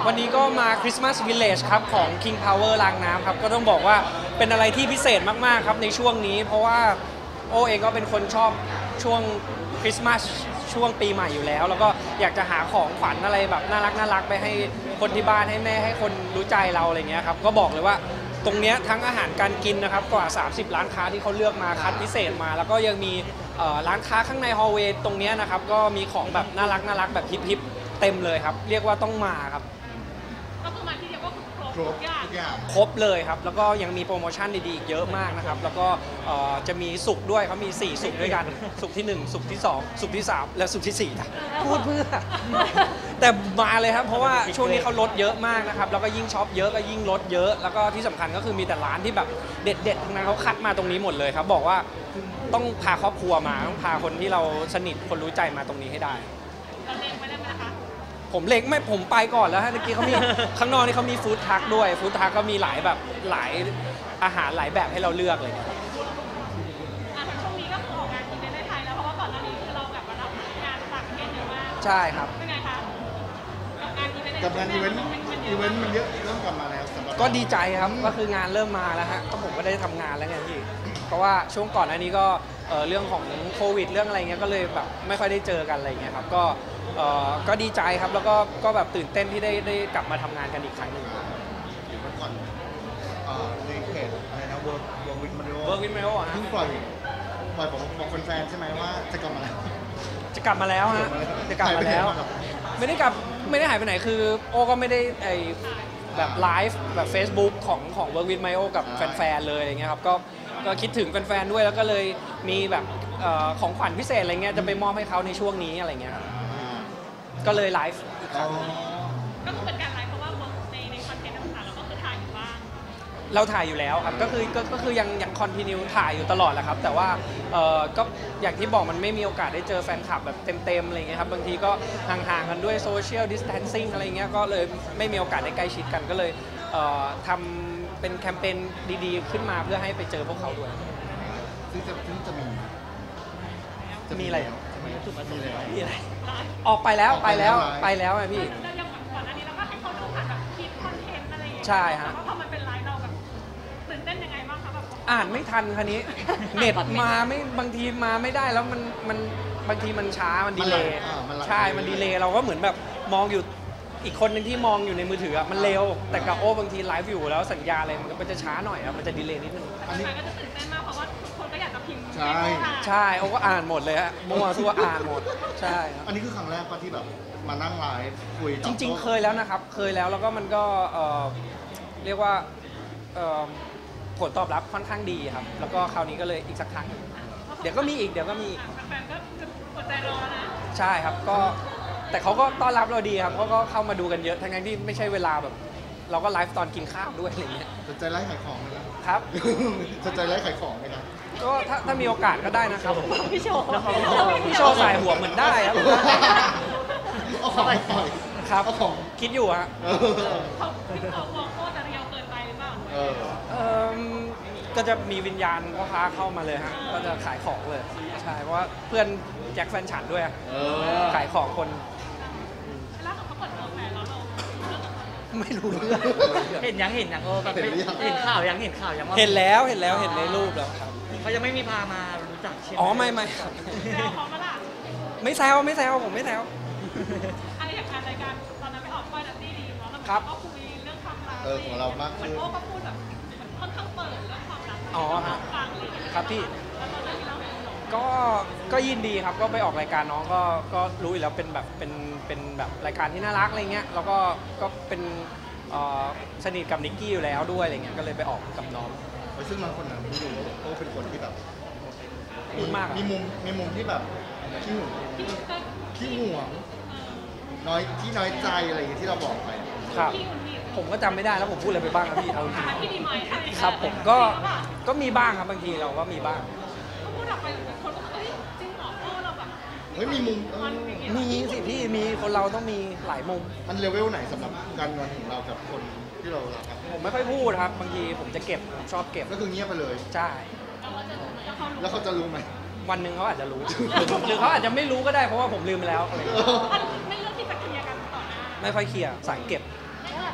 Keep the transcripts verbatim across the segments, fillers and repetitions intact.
วันนี้ก็มา Christmas Village ครับของ King Power รางน้ำครับก็ต้องบอกว่าเป็นอะไรที่พิเศษมากๆครับในช่วงนี้เพราะว่าโอเองก็เป็นคนชอบช่วงคริสต์มาสช่วงปีใหม่อยู่แล้วแล้วก็อยากจะหาของขวัญอะไรแบบน่ารักน่ารักไปให้คนที่บ้านให้แม่ให้คนรู้ใจเราอะไรเงี้ยครับก็บอกเลยว่าตรงเนี้ยทั้งอาหารการกินนะครับกว่าสามสิบร้านค้าที่เขาเลือกมาคัดพิเศษมาแล้วก็ยังมีร้านค้าข้างในฮอลล์เวย์ตรงเนี้ยนะครับก็มีของแบบน่ารักน่ารักแบบฮิปๆเต็มเลยครับเรียกว่าต้องมาครับก็คือมาที่เดียวก็คือครบทุกอย่างครบเลยครับแล้วก็ยังมีโปรโมชั่นดีๆอีกเยอะมากนะครับแล้วก็จะมีสุกด้วยเขามีสี่สุกด้วยกันสุกที่หนึ่งสุกที่สองสุกที่สามและสุกที่สี่พูดเพื่อแต่มาเลยครับเพราะว่าช่วงนี้เขาลดเยอะมากนะครับแล้วก็ยิ่งช็อปเยอะก็ยิ่งลดเยอะแล้วก็ที่สำคัญก็คือมีแต่ร้านที่แบบเด็ดๆทั้งนั้นเขาคัดมาตรงนี้หมดเลยครับบอกว่าต้องพาครอบครัวมาต้องพาคนที่เราสนิทคนรู้ใจมาตรงนี้ให้ได้เราเล็งไว้ได้ไหมคะผมเล็กไม่ผมไปก่อนแล้วฮะเมื่อกี้เขามีข้างนอกนี่เขามีฟู้ดทักด้วยฟู้ดทักก็มีหลายแบบหลายอาหารหลายแบบให้เราเลือกเลยช่วงนี้ก็ออกงานอีเวนต์ในไทยแล้วเพราะว่าก่อนหน้านี้คือเราแบบมารับงานต่างประเทศเยอะมากใช่ครับเป็นไงคะกับงานอีเวนต์อีเวนต์มันเยอะเริ่มกลับมาแล้วก็ดีใจครับก็คืองานเริ่มมาแล้วฮะก็ผมก็ได้ทำงานแล้วไงพี่เพราะว่าช่วงก่อนหน้านี้ก็เรื่องของโควิดเรื่องอะไรเงี้ยก็เลยแบบไม่ค่อยได้เจอกันอะไรเงี้ยครับก็ก็ดีใจครับแล้วก็ก็แบบตื่นเต้นที่ได้ได้กลับมาทำงานกันอีกครั้งหนึ่งอยู่เมื่อก่อนในเพจอะไรนะ Work Work with Mario Work with Mario อ่ะเพิ่งปล่อยปล่อยบอกบอกแฟนๆใช่ไหมว่าจะกลับมาแล้วจะกลับมาแล้วฮะจะกลับมาแล้วไม่ได้กลับไม่ได้หายไปไหนคือโอก็ไม่ได้ไอแบบไลฟ์แบบ Facebook ของของ Work with Mario กับแฟนๆเลยอะไรเงี้ยครับก็ก็คิดถึงแฟนๆด้วยแล้วก็เลยมีแบบของขวัญพิเศษอะไรเงี้ยจะไปมอบให้เขาในช่วงนี้อะไรเงี้ยครับก็เลยไลฟ์อีกครั้งก็คือเป็นการไลฟ์เพราะว่าในในคอนเทนต์ต่างๆเราก็คือถ่ายอยู่บ้างเราถ่ายอยู่แล้วครับก็คือก็คือยังยังคอนติเนียถ่ายอยู่ตลอดแหละครับแต่ว่าเออก็อย่างที่บอกมันไม่มีโอกาสได้เจอแฟนคลับแบบเต็มๆอะไรเงี้ยครับบางทีก็ห่างๆกันด้วยโซเชียลดิสแทนซิ่งอะไรเงี้ยก็เลยไม่มีโอกาสได้ใกล้ชิดกันก็เลยทำเป็นแคมเปญดีๆขึ้นมาเพื่อให้ไปเจอพวกเขาด้วยซึ่งจะซึ่งจะมีจะมีอะไรจุดมามีอะไรมีอะไรออกไปแล้วไปแล้วไปแล้วไงพี่แล้วยังก่อนอันนี้เราก็ให้เขาดูผ่านแบบคลิปคอนเทนต์อะไรอย่างเงี้ยใช่ฮะพอมันเป็นไลฟ์เราแบบตื่นเต้นยังไงบ้างคะแบบอ่านไม่ทันคันนี้เน็ตมาไม่บางทีมาไม่ได้แล้วมันมันบางทีมันช้ามันดีเลย์ใช่มันดีเลย์เราก็เหมือนแบบมองอยู่อีกคนหนึ่งที่มองอยู่ในมือถือมันเร็วแต่กับโอบางทีไลฟ์อยู่แล้วสัญญาอะไรมันก็จะช้าหน่อยครับมันจะดีเลย์นิดนึงอันนี้ก็จะตื่นเต้นมากเพราะว่าทุกคนก็อยากจะพิมพ์ใช่ใช่โอก็อ่านหมดเลยฮะมั่วซั่วอ่านหมดใช่อันนี้คือครั้งแรกป่ะที่แบบมานั่งไลฟ์คุยจริงๆเคยแล้วนะครับเคยแล้วแล้วก็มันก็เรียกว่าผลตอบรับค่อนข้างดีครับแล้วก็คราวนี้ก็เลยอีกสักครั้งเดี๋ยวก็มีอีกเดี๋ยวก็มีอีกแฟนก็อดใจรอนะใช่ครับก็แต่เขาก็ต้อนรับเราดีครับเขาก็เข้ามาดูกันเยอะทั้งที่ไม่ใช่เวลาแบบเราก็ไลฟ์ตอนกินข้าวด้วยอะไรเงี้ยสนใจไลฟ์ขายของไหมครับสนใจไลฟ์ขายของไหมครับก็ถ้าถ้ามีโอกาสก็ได้นะครับพี่โชว์พี่โชว์สายหัวเหมือนได้ครับเอาของไปปล่อยครับคิดอยู่ฮะเขาเขาบอกโคตรจะเรียวเกินไปหรือเปล่าเออก็จะมีวิญญาณพ่อค้าเข้ามาเลยฮะก็จะขายของเลยใช่เพราะว่าเพื่อนแจ็คแฟนฉันด้วยขายของคนแล้วเขาเปิดตัวแฟนเราไม่รู้เรื่องเห็นยังเห็นยังโอ้แบบเห็นข่าวยังเห็นข่าวยังเห็นแล้วเห็นแล้วเห็นในรูปแล้วครับเขายังไม่มีพามารู้จักใช่ไหมอ๋อไม่ไม่แซวเขามาล่ะไม่แซวไม่แซวผมไม่แซวอะไรอย่างการรายการตอนนั้นไปออกก้อยนัตตี้ดีเนาะแล้วก็คุยเรื่องความรักเออของเรามากขึ้นโอ้ก็พูดแบบค่อนข้างเปิดเรื่องความรักอ๋อฮะครับพี่ก็ก็ยินดีครับก็ไปออกรายการน้องก็ก็รู้อยู่แล้วเป็นแบบเป็นเป็นแบบรายการที่น่ารักอะไรเงี้ยแล้วก็ก็เป็นสนิทกับนิกกี้อยู่แล้วด้วยอะไรเงี้ยก็เลยไปออกกับน้องซึ่งบางคนนะไม่รู้โอ้เป็นคนที่แบบพูดมากมีมุมมีมุมที่แบบขี้หวงขี้หวงน้อยที่น้อยใจอะไรอย่างที่เราบอกไปครับผมก็จำไม่ได้แล้วผมพูดอะไรไปบ้างครับพี่เอาจริงครับผมก็ก็มีบ้างครับบางทีเราก็มีบ้างพูดออกไปคนก็เอ้ยจริงเหรอโอ้เราแบบเฮ้ยมีมุมมีสิพี่มีคนเราต้องมีหลายมุมมันเลเวลไหนสำหรับการงอนของเรากับคนที่เรารักผมไม่ค่อยพูดครับบางทีผมจะเก็บผมชอบเก็บก็คือเงียบไปเลยใช่แล้วเขาจะรู้ไหมวันหนึ่งเขาอาจจะรู้หรือเขาอาจจะไม่รู้ก็ได้เพราะว่าผมลืมไปแล้วอะไรไม่เลือกที่จะเคลียร์กันต่อหน้าไม่ค่อยเคลียร์สายเก็บ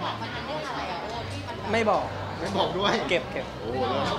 บอกมันเป็นเรื่องอะไรอะโอ้ที่มันแบบไม่บอกไม่บอกด้วยเก็บเก็บโอ้โหแล้ว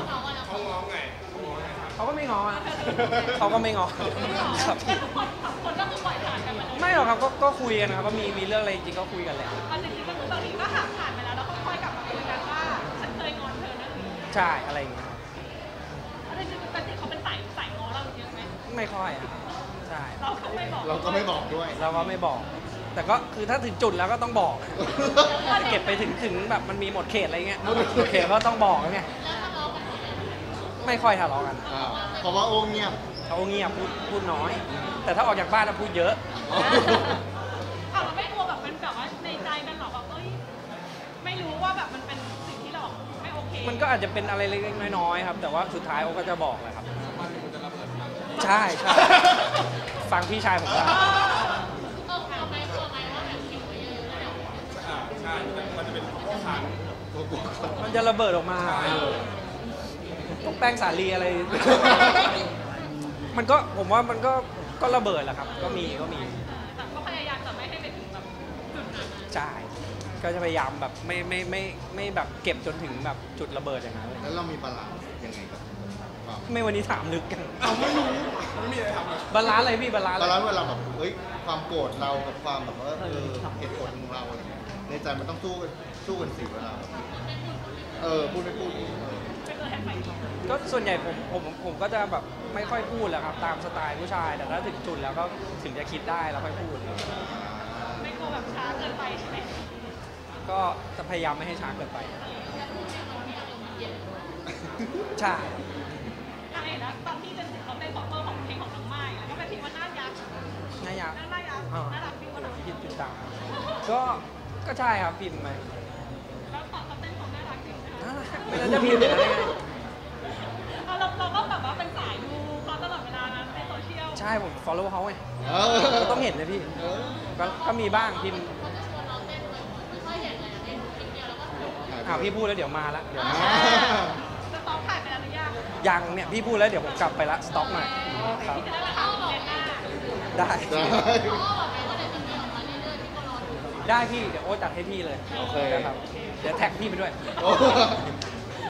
เขาก็ไม่งออะเขาก็ไม่งอครับแต่ทุกคนสองคนก็คือปล่อยผ่านกันมาเลยไม่หรอกครับก็ก็คุยกันครับก็มีมีเรื่องอะไรจริงๆก็คุยกันแหละเอาจริงๆก็คือบางทีก็ห่างผ่านไปแล้วแล้วค่อยๆกลับมาคุยกันว่าฉันเคยงอนเธอนะหรือใช่อะไรอย่างเงี้ยเอาจริงๆเป็นที่เขาเป็นสายสายงอเราเยอะไหมไม่ค่อยอะใช่เราก็ไม่บอกเราก็ไม่บอกด้วยเราก็ไม่บอก แต่ก็คือถ้าถึงจุดแล้วก็ต้องบอก เก็บไปถึงถึงแบบมันมีหมดเขตอะไรเงี้ยหมดเขตโอเคก็ต้องบอกไงไม่ค่อยทะเลาะกันอ่าเพราะว่าโอ้เงียบเขาเงียบพูดพูดน้อย แต่ถ้าออกจากบ้านแล้วพูดเยอะเอาเราไม่กลัวแบบเป็นแบบว่าในใจกันหรอแบบเอ้ยไม่รู้ว่าแบบมันเป็นสิ่งที่เราไม่โอเคมันก็อาจจะเป็นอะไรเล็กๆน้อยๆครับ แต่ว่าสุดท้ายโอก็จะบอกแหละครับใช่ใช่ฟังพี่ชายผมว่ามันจะระเบิดออกมาพวกแป้งสาลีอะไร มันก็ผมว่ามันก็ก็ระเบิดแหละครับ ก็มีก็มีแต่ก็พยายามจะไม่ให้ไปถึงแบบจุดนั้นใช่ก็จะพยายามแบบไม่ไม่ไม่ไม่แบบเก็บจนถึงแบบจุดระเบิดอย่างนั้นเลยแล้วเรามีบาลานซ์ยังไงกับความไม่วันนี้ถามลึกกันเอาไม่รู้ไม่มีอะไรทำบาลานซ์อะไรพี่บาลานซ์บาอะไรลานซ์เวลาแบบเฮ้ยความโกรธเรากับความแบบว่าเออเหตุผลของเราอะไรเงี้ยในใจมันต้องสู้กันสู้กันสิเวลาแบบเออพูดไม่พูดเออไม่เคยให้ไปก่อนก็ส่วนใหญ่ผมผมผมก็จะแบบไม่ค่อยพูดแหละครับ ตามสไตล์ผู้ชาย แต่ถ้าถึงจุดแล้วก็ถึงจะคิดได้แล้วค่อยพูดไม่กลัวแบบช้าเกินไปใช่ไหมก็จะพยายามไม่ให้ช้าเกินไป ใช่ใช่แล้วตอนที่เป็นศิลปินของเบอร์ของเพลงของน้องไม้แล้วก็เป็นเพลงว่าน่ายักษ์น่าอยากน่าน่ายักษ์อ่าน่ารักพี่ว่าน่ารักคิดติดตามก็ก็ใช่ครับพิมพ์ไปแล้วตอนเขาเต้นเขาน่ารักจริงนะคะน่ารักไม่น่าจะพิมพ์อย่างนั้นได้ไงเอาเราเราก็แบบว่าเป็นสายดูเขาตลอดเวลานะในโซเชียลใช่ผม follow เขาไงเออก็ต้องเห็นเลยพี่เออก็ก็มีบ้างพิมพ์อ่าพี่พูดแล้วเดี๋ยวมาละเดี๋ยวมาจะต้องถ่ายไปแล้วหรือยังยังเนี่ยพี่พูดแล้วเดี๋ยวผมกลับไปละสต็อกหน่อยครับที่จะได้ราคาเดือนหน้าได้ได้ได้พี่เดี๋ยวโอ๊ตจัดให้พี่เลยโอเคนะครับเดี๋ยวแท็กพี่ไปด้วยโอ้